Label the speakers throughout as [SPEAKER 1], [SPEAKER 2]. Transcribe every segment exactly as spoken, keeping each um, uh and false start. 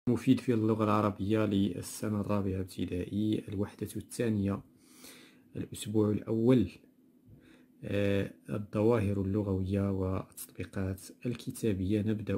[SPEAKER 1] مفيد في اللغة العربية للسنة الرابعة ابتدائي، الوحدة الثانية، الأسبوع الأول. آه، الظواهر اللغوية والتطبيقات الكتابية. نبدأ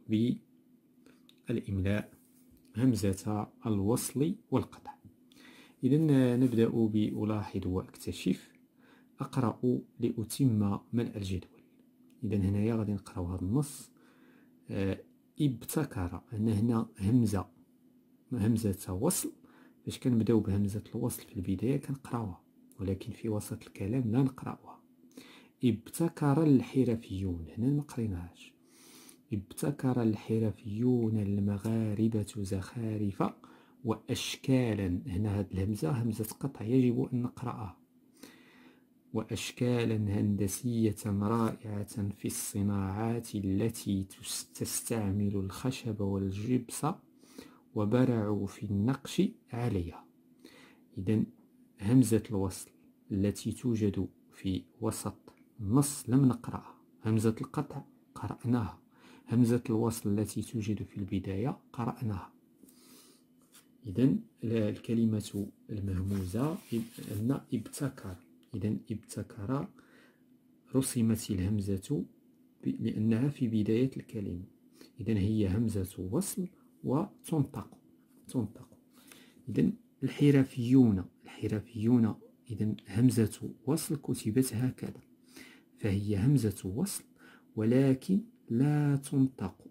[SPEAKER 1] بالإملاء، همزة الوصل والقطع. إذن نبدأ بألاحظ وأكتشف، أقرأ لأتم ملء الجدول. إذن هنايا غادي نقراو هذا النص. آه، ابتكر، أن هنا همزة همزة وصل. فاش كنبداو بهمزة الوصل في البداية كنقراوها، ولكن في وسط الكلام لا نقراوها. ابتكر الحرفيون، هنا ما قريناهاش. ابتكر الحرفيون المغاربة زخارف وأشكالا، هنا هاد الهمزة همزة قطع يجب أن نقرأها. وأشكالا هندسية رائعة في الصناعات التي تستعمل الخشب والجبس، وبرعوا في النقش عليها. إذن همزة الوصل التي توجد في وسط النص لم نقرأها، همزة القطع قرأناها، همزة الوصل التي توجد في البداية قرأناها. إذن الكلمة المهموزة أن ابتكر، إذن ابتكر رسمت الهمزة لأنها في بداية الكلمة. إذن هي همزة وصل وتنطق تنطق. إذن الحرفيون الحرفيون إذن همزة وصل كتبت هكذا، فهي همزة وصل ولكن لا تنطق.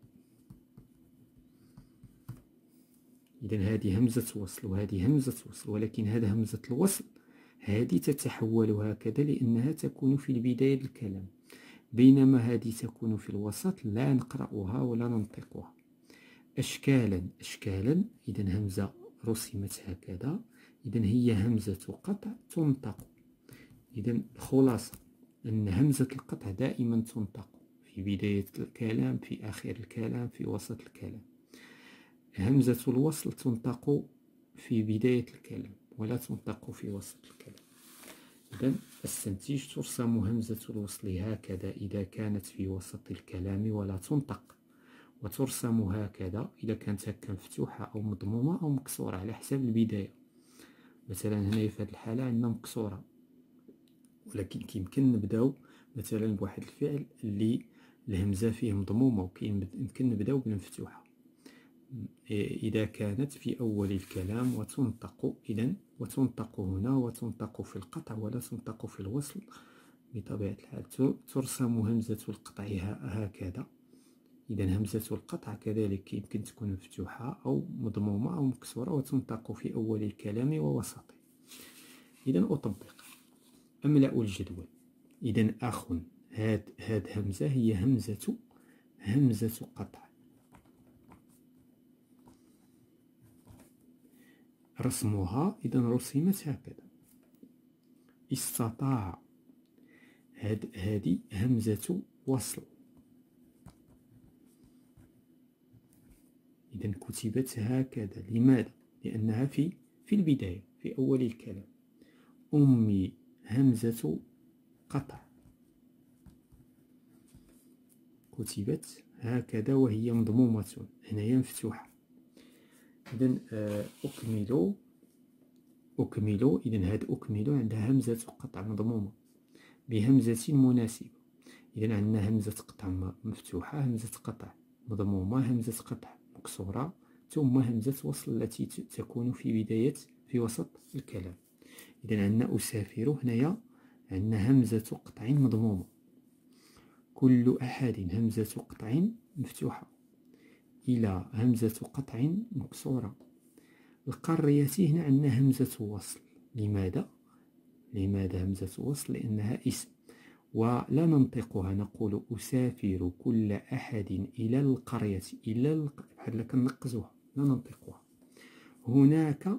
[SPEAKER 1] إذن هذه همزة وصل وهذه همزة وصل، ولكن هذا همزة الوصل هذه تتحول هكذا لأنها تكون في البداية الكلام، بينما هذه تكون في الوسط لا نقرأها ولا ننطقها. أشكالا أشكالا إذن همزة رسمت هكذا، إذن هي همزة قطع تنطق. إذن الخلاصة أن همزة القطع دائما تنطق في بداية الكلام، في آخر الكلام، في وسط الكلام. همزة الوصل تنطق في بداية الكلام ولا تنطق في وسط الكلام. إذن استنتج: ترسم همزة الوصل هكذا إذا كانت في وسط الكلام ولا تنطق، وترسم هكذا إذا كانت هكا مفتوحة أو مضمومة أو مكسورة على حسب البداية. مثلا هنا في هذه الحالة عندنا مكسورة، ولكن كيمكن نبداو مثلا بواحد الفعل اللي الهمزة فيه مضمومة، ويمكن نبداو بالمفتوحة إذا كانت في أول الكلام وتنطق. إذن وتنطق هنا وتنطق في القطع ولا تنطق في الوصل بطبيعة الحال. ترسم همزة القطع هكذا. إذن همزة القطع كذلك يمكن تكون مفتوحة أو مضمومة أو مكسورة، وتنطق في أول الكلام ووسطه. إذن أطبق، أملأ الجدول. إذن أخ، هاد هاد همزة هي همزة همزة قطع. رسمها إذن رسمت هكذا. استطاع، هاد هذه همزة وصل، إذن كتبت هكذا. لماذا؟ لأنها في في البداية في أول الكلام. أمي همزة قطع، كتبت هكذا وهي مضمومة، هنايا مفتوحة. إذن أكمل أكمل إذن هاد أكمل عندها همزة قطع مضمومة بهمزة مناسبة. إذن عندنا همزة قطع مفتوحة، همزة قطع مضمومة، همزة قطع مكسورة، ثم همزة وصل التي تكون في بداية في وسط الكلام. إذن عندنا أسافر، هنايا عندنا همزة قطع مضمومة. كل أحد همزة قطع مفتوحة. إلى همزة قطع مكسورة. القرية هنا عندنا همزة وصل. لماذا؟ لماذا همزة وصل؟ لأنها اسم ولا ننطقها، نقول أسافر كل أحد إلى القرية. إلى الق... بحال كنقزوها لا ننطقها. هناك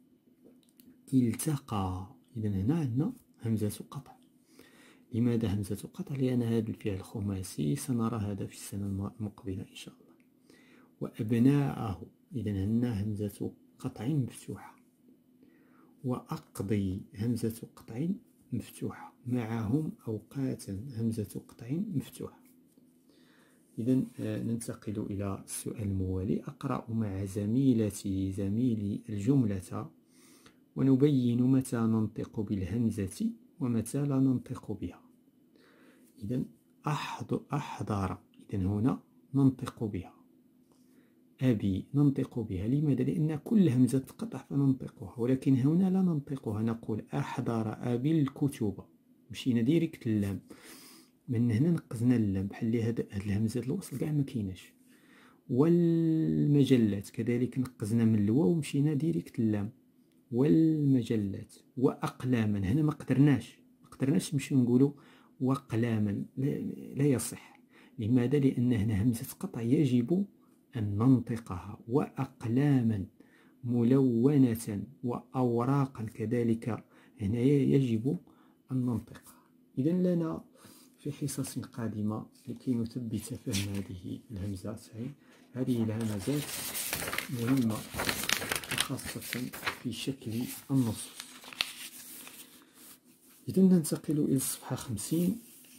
[SPEAKER 1] التقى، إذن هنا عندنا همزة قطع. لماذا همزة قطع؟ لأن هذا الفعل خماسي، سنرى هذا في السنة المقبلة إن شاء الله. وأبناءه، إذن هنا همزة قطع مفتوحة. وأقضي همزة قطع مفتوحة. معهم أوقاتا همزة قطع مفتوحة. إذا ننتقل إلى السؤال الموالي. أقرأ مع زميلتي زميلي الجملة ونبين متى ننطق بالهمزة ومتى لا ننطق بها. إذا أحضر، إذا هنا ننطق بها. أبي ننطق بها. لماذا؟ لأن كل همزة قطع فننطقها، ولكن هنا لا ننطقها. نقول أحضر أبي الكتب، مشينا ديريكت اللام. من هنا نقزنا اللام بحال هاد الهمزة الوصل كاع ما كايناش. والمجلات كذلك نقزنا من الواو ومشينا ديريكت اللام. والمجلات. وأقلاما، هنا ما قدرناش ما قدرناش نمشيو نقولوا وقلاما، لا, لا يصح. لماذا؟ لأن هنا همزة قطع يجب أن ننطقها. وأقلاما ملونة وأوراقا كذلك هنا يجب أن ننطقها. إذا لنا في حصص قادمة لكي نثبت فهم هذه الهمزات. هذه الهمزات مهمة خاصة في شكل النصوص. إذا ننتقل إلى الصفحة خمسين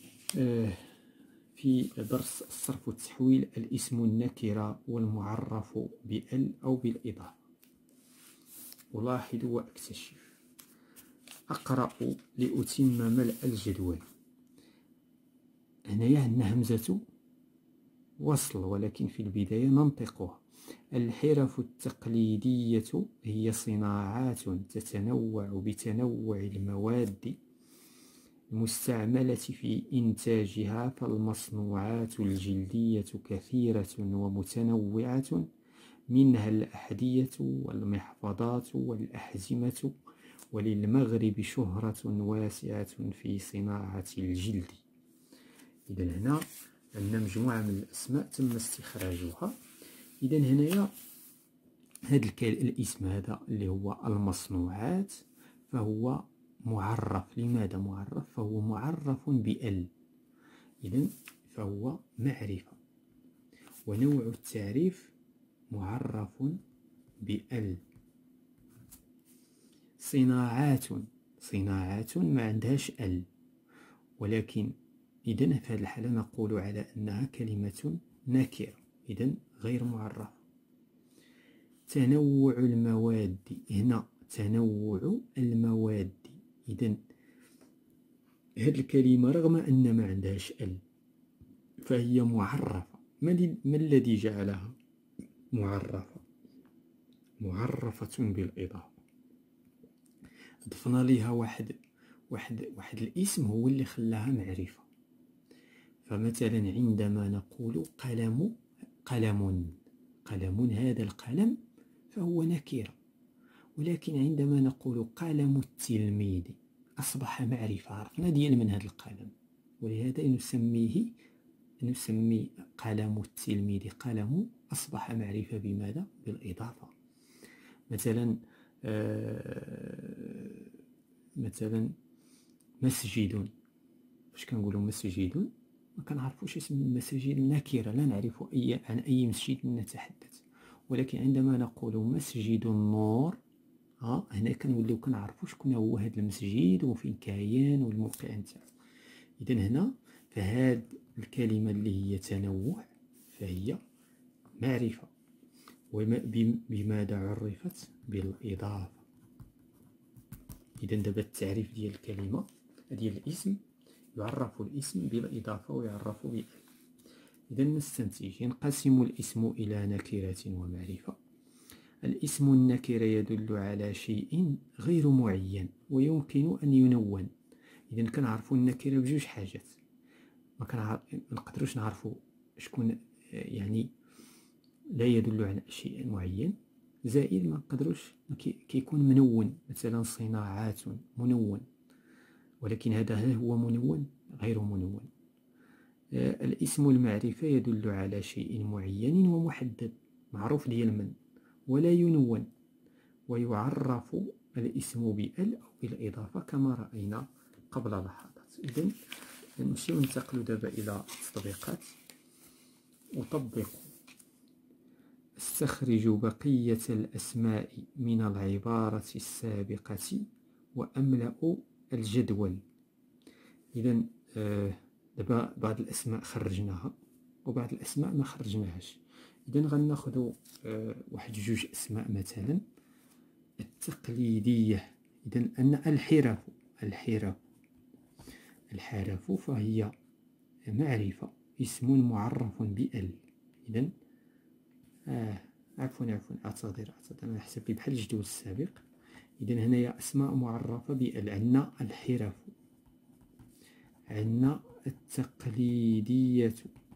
[SPEAKER 1] في درس الصرف والتحويل. الاسم النكرة والمعرف بال أو بالإضافة. ألاحظ وأكتشف. أقرأ لأتم ملء الجدول. هنايا عندنا همزة وصل، ولكن في البداية ننطقها. الحرف التقليدية هي صناعات تتنوع بتنوع المواد المستعملة في إنتاجها، فالمصنوعات الجلدية كثيرة ومتنوعة، منها الأحذية والمحفظات والأحزمة، وللمغرب شهرة واسعة في صناعة الجلد. إذا هنا عندنا مجموعة من الأسماء تم استخراجها. إذا هنايا هذا الاسم هذا اللي هو المصنوعات فهو معرف. لماذا معرف؟ فهو معرف بال. إذا فهو معرفة. ونوع التعريف معرف بال. صناعات، صناعات ما عندهاش ال، ولكن إذا في هذه الحالة نقول على أنها كلمة نكرة، إذا غير معرفة. تنوع المواد، هنا تنوع المواد. إذا هذه الكلمة رغم أن ما عندهاش ال فهي معرفة. ما الذي جعلها معرفة؟ معرفة بالإضافة. ضفنا لها واحد واحد واحد الاسم هو اللي خلاها معرفة. فمثلا عندما نقول قلم قلم قلم هذا القلم فهو نكرة، ولكن عندما نقول قلم التلميذ أصبح معرفة، عرفنا ديال من هذا القلم، ولهذا نسميه نسمي قلم التلميذ قلم، أصبح معرفة. بماذا؟ بالإضافة. مثلا آه مثلا مسجد، فاش كنقولوا مسجد ما كنعرفوش اسم المساجد نكرة، لا نعرف أي عن أي مسجد نتحدث. ولكن عندما نقول مسجد النور ها هنا كنوليو كنعرفوا شكون هو هذا المسجد وفين كاين والموقع نتاعو. اذا هنا فهاد الكلمه اللي هي تنوع فهي معرفه. وبماذا عرفت؟ بالاضافه. اذا دابا التعريف ديال الكلمه ديال الاسم، يعرف الاسم بالاضافه ويعرف بال. اذا نستنتج: ينقسم الاسم الى نكره ومعرفه. الاسم النكرة يدل على شيء غير معين ويمكن أن ينون. إذا كنعرفوا النكرة بجوج حاجات، ما نقدروش نعرفوا شكون، يعني لا يدل على شيء معين، زائد ما نقدروش كيكون منون. مثلا صناعات منون، ولكن هذا هو منون غير منون. الاسم المعرفة يدل على شيء معين ومحدد معروف ديال من، ولا ينون، ويعرف الاسم بال أو بالإضافة كما رأينا قبل لحظات. إذن نمشيو ننتقلوا دابا إلى التطبيقات. أطبق: استخرج بقية الأسماء من العبارة السابقة وأملأ الجدول. إذن دابا بعض الأسماء خرجناها وبعض الأسماء ما خرجناهاش. إذا غناخدو آه واحد جوج أسماء مثلا. التقليدية، إذا أن الحرف، الحرف الحرف فهي معرفة، اسم معرف بأل. إذا آه عفوا عفوا أعتذر أعتذر أنا حسب بحال الجدول السابق. إذا هنايا أسماء معرفة بأل. عندنا الحرف، عندنا التقليدية،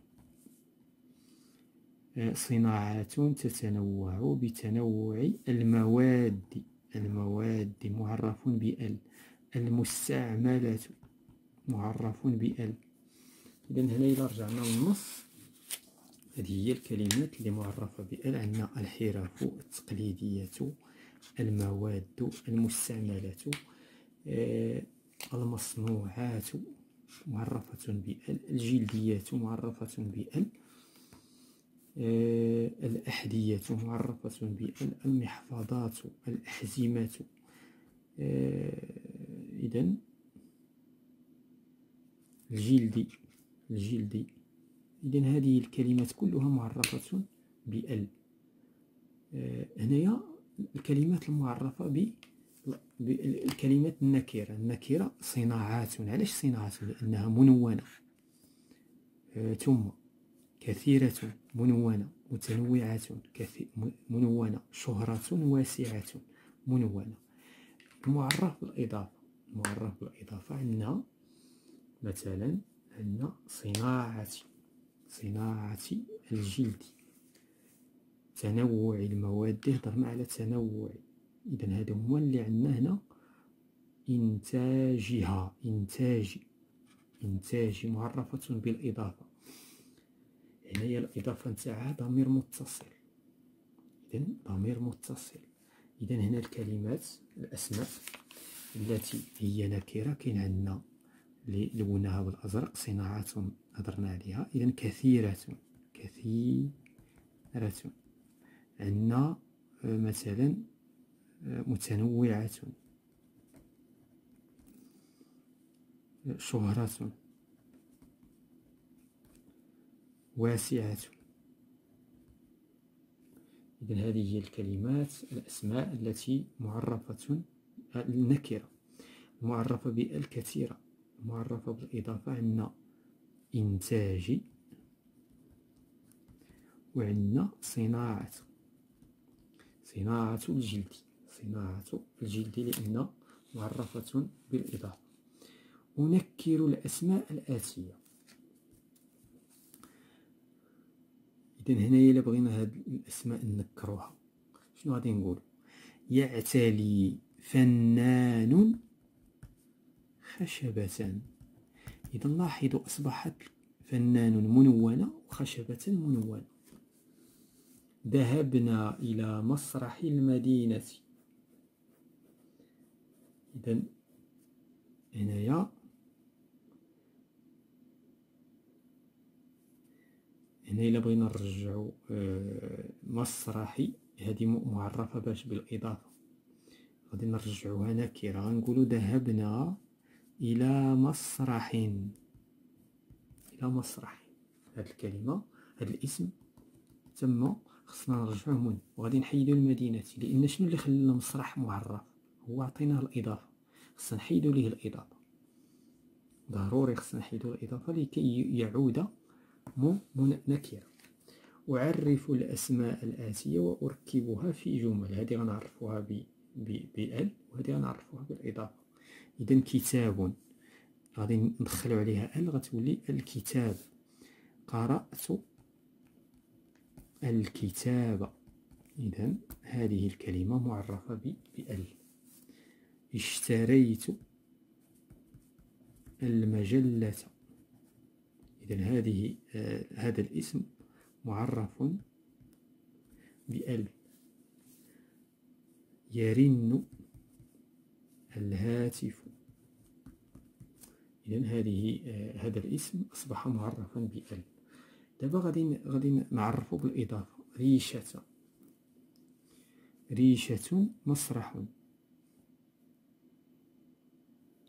[SPEAKER 1] صناعات تتنوع بتنوع المواد، المواد معرف بأل. المستعملة معرف بأل. إذا هنا إلا رجعنا للنص، هذه هي الكلمات اللي معرفة بأل. عندنا الحرف، التقليدية، المواد، المستعملة، آه المصنوعات معرفة بأل، الجلدية معرفة بأل، آه الأحذية معرفة بأل، المحفظات، الأحزمة. آه إذن الجلدي، الجلدي. إذن هذه الكلمات كلها معرفة بأل. آه هنايا الكلمات المعرفة ب الكلمات النكرة، النكرة صناعات. علاش صناعات؟ لأنها منونة. آه ثم كثيرة منونة، متنوعة منونة، شهرة واسعة منونة. المعرف بالإضافة، المعرف بالإضافة عندنا مثلا عندنا صناعة، صناعة الجلد، تنوع المواد، هضرنا على تنوع. إذا هادو هما اللي عندنا هنا. إنتاجها، إنتاج، إنتاج معرفة بالإضافة. هنايا الإضافة نتاعها ضمير متصل، إذا ضمير متصل. إذا هنا الكلمات الأسماء التي هي نكرة كاين عندنا اللي لوناها بالأزرق صناعات هضرنا عليها. إذا كثيرة، كثيرة. عندنا مثلا متنوعة، شهرة، واسعة. إذن هذه هي الكلمات الأسماء التي معرفة النكرة. معرفة بالكثيرة، معرفة بالإضافة عندنا إنتاج، وعندنا صناعة، صناعة الجلد، صناعة الجلد لأن معرفة بالإضافة. أنكر الأسماء الآتية. إذن هنايا إلا بغينا هاد الأسماء نكروها شنو غادي نقول؟ يعتلي فنان خشبة. إذا لاحظوا أصبحت فنان منونة وخشبة منونة. ذهبنا إلى مسرح المدينة. إذا هنايا هنا إلا بغينا نرجعو مسرحي، هذه معرفة باش بالإضافة، غادي نرجعوها نكرة. غنقولو ذهبنا إلى مسرح، إلى مسرح. هاد الكلمة، هاد الاسم تم خصنا نرجعوه من، وغادي نحيدو المدينة. لأن شنو اللي خلى المسرح معرف؟ هو عطيناه الإضافة، خصنا نحيدو ليه الإضافة. ضروري خصنا نحيدو الإضافة لكي يعود نكرة. أعرف الأسماء الآتية وأركبها في جمل. هذه غنعرفوها ب بأل، وهذه غنعرفوها بالإضافة. إذا كتاب غادي ندخلو عليها أل، غتولي الكتاب. قرأت الكتاب. إذا هذه الكلمة معرفة بأل. اشتريت المجلة. إذا هذه آه هذا الاسم معرف بأل. يرن الهاتف. إذا هذه آه هذا الاسم أصبح معرفا بأل. دابا غادي غادي نعرفو بالإضافة. ريشة، ريشة مسرح.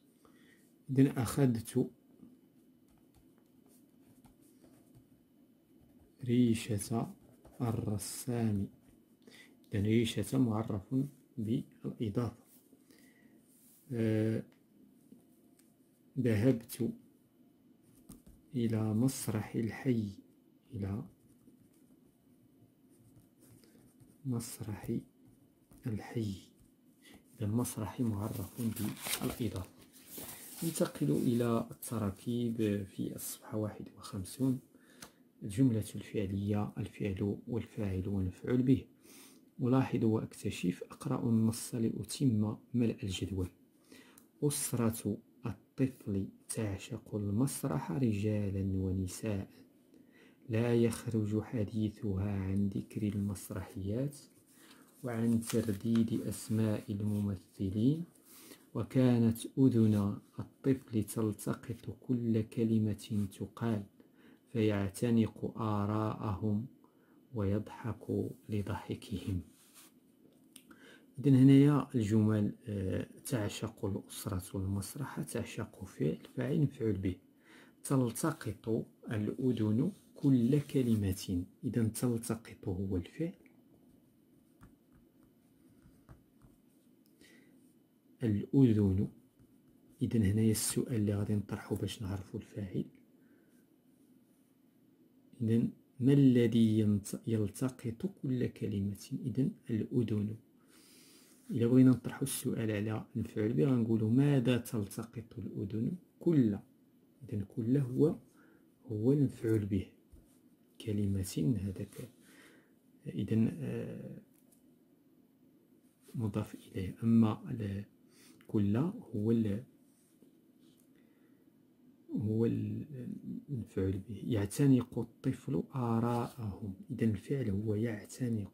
[SPEAKER 1] إذا أخذت ريشة الرسام. إذن ريشة معرف بالإضافة. أه ذهبت إلى مسرح الحي. إلى مسرح الحي. إذا المسرح معرف بالإضافة. ننتقل إلى التراكيب في الصفحة واحد وخمسون. الجملة الفعلية: الفعل والفاعل والمفعول به. ألاحظ وأكتشف. أقرأ النص لأتم ملء الجدول. أسرة الطفل تعشق المسرح رجالا ونساء. لا يخرج حديثها عن ذكر المسرحيات وعن ترديد أسماء الممثلين. وكانت أذن الطفل تلتقط كل كلمة تقال فيعتنق آراءهم ويضحك لضحكهم. إذن هنايا الجمل: تعشق الأسرة المسرح. تعشق فعل، فاعل مفعول به. تلتقط الأذن كل كلمة. إذا تلتقط هو الفعل، الأذن. إذا هنايا السؤال اللي غادي نطرحو باش نعرفو الفاعل. إذا ما الذي يلتقط كل كلمة؟ إذا الأذن. إلا بغينا نطرحو السؤال على المفعول به غنقولو ماذا تلتقط الأذن؟ كل. إذا كل هو هو المفعول به. كلمة هذاك إذا مضاف إليه. أما كل هو هو المفعول به. يعتنق الطفل آراءهم. إذا الفعل هو يعتنق.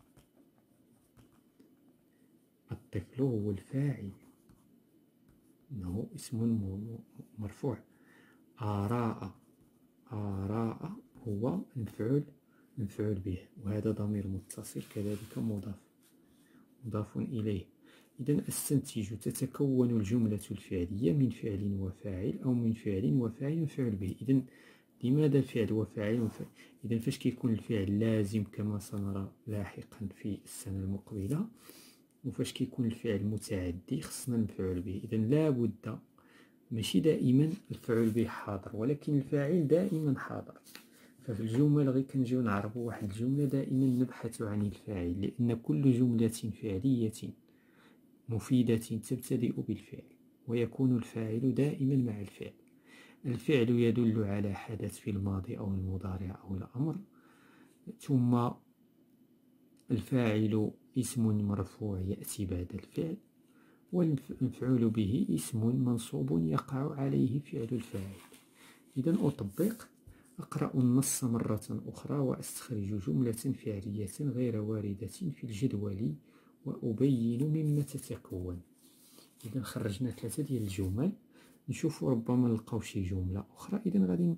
[SPEAKER 1] الطفل هو الفاعل، إنه اسم مرفوع. آراء آراء هو المفعول المفعول به، وهذا ضمير متصل كذلك مضاف مضاف إليه. إذن أستنتج: تتكون الجملة الفعلية من فعل وفاعل أو من فعل وفاعل مفعول به. إذن لماذا الفعل وفاعل وفاعل؟ إذن فاش كيكون الفعل لازم كما سنرى لاحقا في السنة المقبلة، وفاش كيكون الفعل متعدي خصنا المفعول به. إذن لا بد، ماشي دائما الفعل به حاضر ولكن الفاعل دائما حاضر. ففي الجمل غير كنجيو نعرفوا واحد الجملة دائما نبحث عن الفاعل، لأن كل جملة فعلية مفيدة تبتدئ بالفعل ويكون الفاعل دائما مع الفعل. الفعل يدل على حدث في الماضي أو المضارع أو الأمر. ثم الفاعل اسم مرفوع يأتي بعد الفعل، والمفعول به اسم منصوب يقع عليه فعل الفاعل. إذن أطبق: أقرأ النص مرة أخرى وأستخرج جملة فعلية غير واردة في الجدول وأبين مما تتكون. إذن خرجنا ثلاثة ديال الجمل، نشوفوا ربما نلقاو شي جملة أخرى. إذن غادي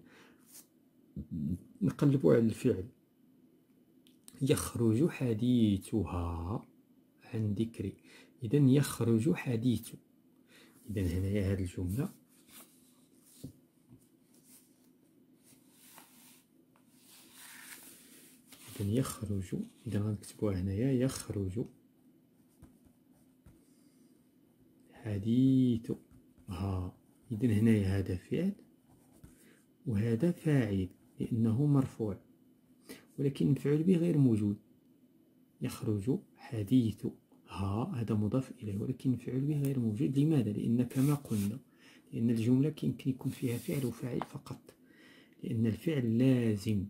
[SPEAKER 1] نقلبوا على الفعل. يخرج حديثها عن ذكري. إذن يخرج حديث. إذن هنايا هذه الجملة إذن يخرج. إذن غنكتبوها هنايا: يخرج حديثها. إذن هنايا هذا فعل وهذا فاعل لأنه مرفوع، ولكن المفعول به غير موجود. يخرج حديثها هذا مضاف إليه ولكن المفعول به غير موجود. لماذا؟ لأن كما قلنا لأن الجملة يمكن يكون فيها فعل وفاعل فقط، لأن الفعل لازم.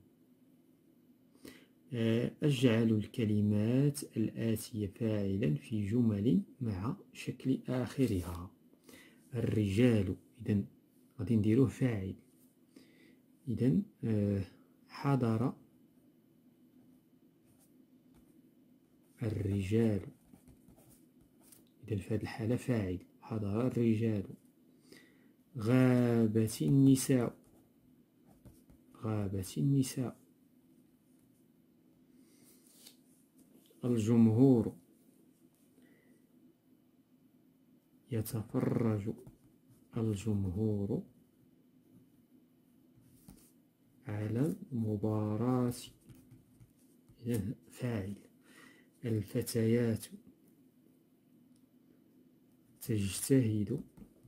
[SPEAKER 1] أجعل الكلمات الآتية فاعلا في جمل مع شكل آخرها. الرجال. إذن غادي نديروه فاعل. إذن حضر الرجال. إذن في هذه الحالة فاعل. حضر الرجال. غابت النساء. غابت النساء. الجمهور يتفرج الجمهور على المباراة. إذن فاعل. الفتيات تجتهد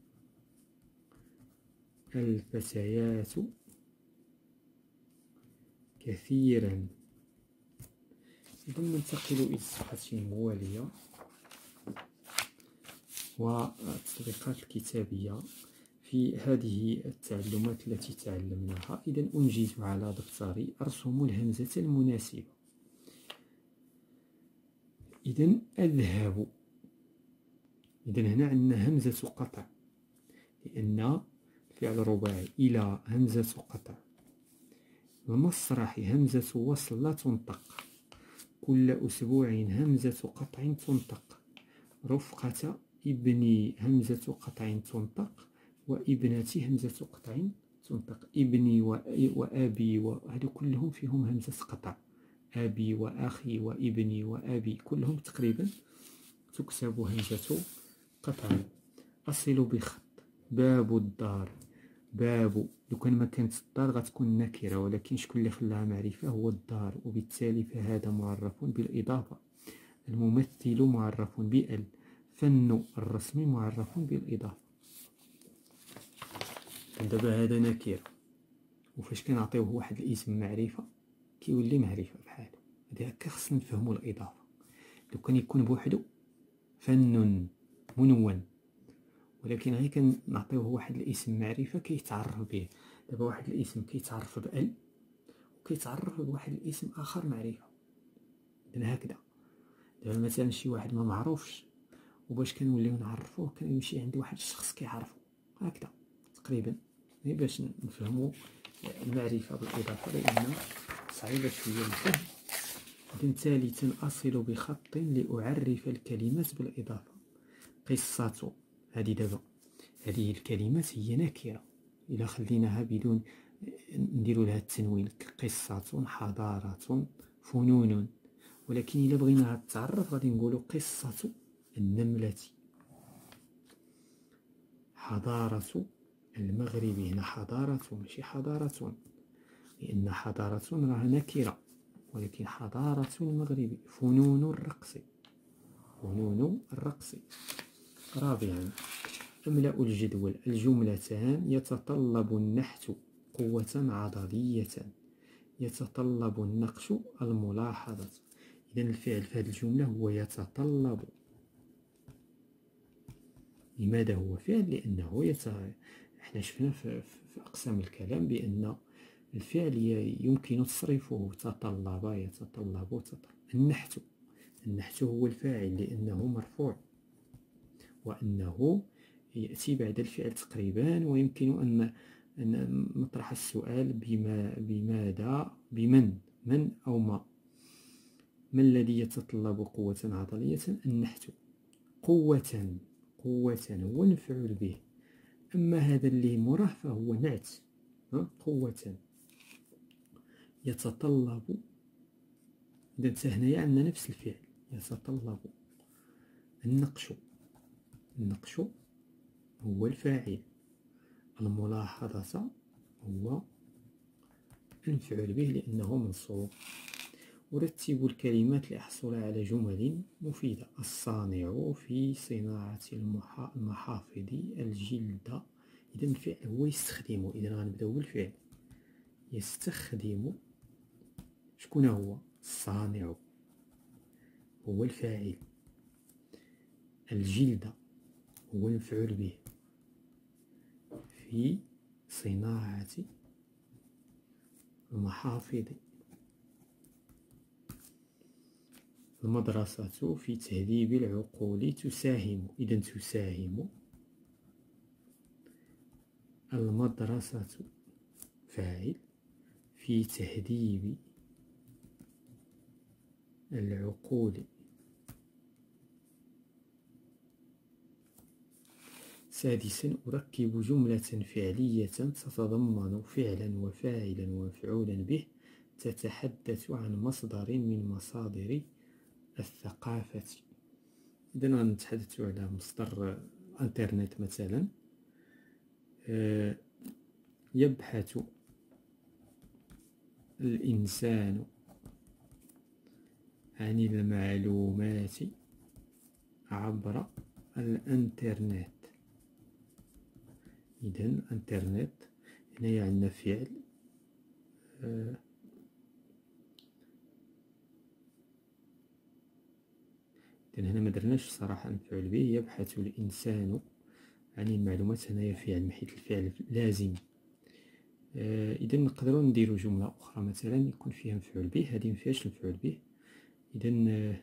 [SPEAKER 1] الفتيات كثيرا. إذن ننتقل إلى الصفحة الموالية والتطبيقات الكتابية. في هذه التعلمات التي تعلمناها، إذن أنجز على دفتري أرسم الهمزة المناسبة. إذن أذهب، إذن هنا عندنا همزة قطع، لأن الفعل رباعي. إلى همزة قطع. المسرح همزة وصل لا تنطق. كل أسبوع همزة قطع تنطق. رفقة ابني همزة قطع تنطق، وابنتي همزة قطع تنطق. ابني وأبي وهذو كلهم فيهم همزة قطع. أبي وأخي وابني وأبي كلهم تقريبا تكتب همزة قطع. أصل بخط. باب الدار. باب لو كان ما كانت الدار غتكون نكرة، ولكن شكون اللي خلاها معرفة؟ هو الدار، وبالتالي فهذا معرف بالإضافة. الممثل معرف بأل. فن الرسم معرف بالإضافة. دابا هذا نكرة، وفاش كنعطيوه واحد الاسم معرفة كيولي معرفة بحالو. هذا هكا خصنا نفهمو الإضافة. لو كان يكون بوحدو فن منون، ولكن غير كنعطيوه واحد الاسم معرفة كيتعرف به. دابا واحد الاسم كيتعرف بأل وكيتعرف بواحد الاسم آخر معرفة. إذن هكذا. دابا مثلا شي واحد ما معروفش، وباش كنوليو نعرفوه كنمشي عند واحد الشخص كيعرفو. هكذا تقريبا غير باش نفهمو المعرفة بالإضافة، لأن صعيبة شوية الفهم. إذن ثالثا أصل بخط لأعرف الكلمات بالإضافة. قصة، هذه دابا هذه الكلمات هي نكرة، إلا خليناها بدون نديرو لها التنوين. قصة، حضارة، فنون. ولكن إلا بغيناها تتعرف غادي نقولو قصة النملة. حضارة المغرب. هنا حضارة ماشي حضارة، لأن حضارة راها نكرة، ولكن حضارة المغرب. فنون الرقص. فنون الرقص. رابعا أملأ الجدول. الجملتان يتطلب النحت قوة عضلية. يتطلب النقش الملاحظة. إذن الفعل في هذه الجملة هو يتطلب. لماذا هو فعل؟ لأنه يت... احنا شفنا في... في أقسام الكلام بأن الفعل يمكن تصريفه تطلب، يتطلب، تطلب. النحت النحت هو الفاعل لأنه مرفوع، وأنه يأتي بعد الفعل تقريبا. ويمكن أن أن نطرح السؤال بما بماذا بمن من أو ما. ما الذي يتطلب قوة عضلية؟ النحت. قوة قوة هو المفعول به، أما هذا اللي مراه فهو نعت. قوة يتطلب. إذا هنايا عندنا نفس الفعل يتطلب. النقش النقش هو الفاعل. الملاحظة هو المفعول به لأنه منصوب. أرتب الكلمات لأحصل على جمل مفيدة. الصانع في صناعة المحافظ الجلد. إذا الفعل هو يستخدم. إذا غنبداو بالفعل. يستخدم. شكون هو؟ الصانع هو الفاعل. الجلد هو المفعول به. في صناعة المحافظ. المدرسة في تهذيب العقول تساهم. إذا تساهم. المدرسة فاعل في تهذيب العقول. سادسا أركب جملة فعلية تتضمن فعلا وفاعلا ومفعولا به تتحدث عن مصدر من مصادر الثقافة. إذا غنتحدث على مصدر انترنت مثلا. يبحث الإنسان عن المعلومات عبر الانترنت. إذا الانترنت هنايا عندنا فعل آه إذن هنا مدرناش صراحة مفعول به، يبحث الإنسان عن المعلومات، هنايا فعل من حيث الفعل لازم. آه إذا نقدروا نديرو جملة أخرى مثلا يكون فيها مفعول به، هذه مفيهاش المفعول به. إذا آه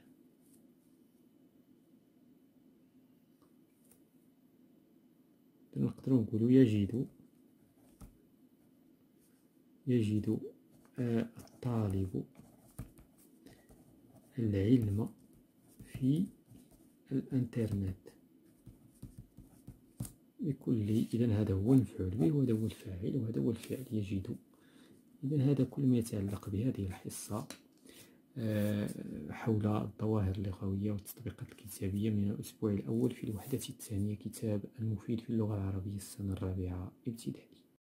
[SPEAKER 1] نقدروا نقولوا يجد يجد آه الطالب العلم في الانترنت بكل. إذا هذا هو المفعول به وهذا هو الفاعل وهذا هو الفعل يجد. إذا هذا كل ما يتعلق بهذه الحصة حول الظواهر اللغوية والتطبيقات الكتابية من الأسبوع الأول في الوحدة الثانية، كتاب المفيد في اللغة العربية السنة الرابعة ابتدائي.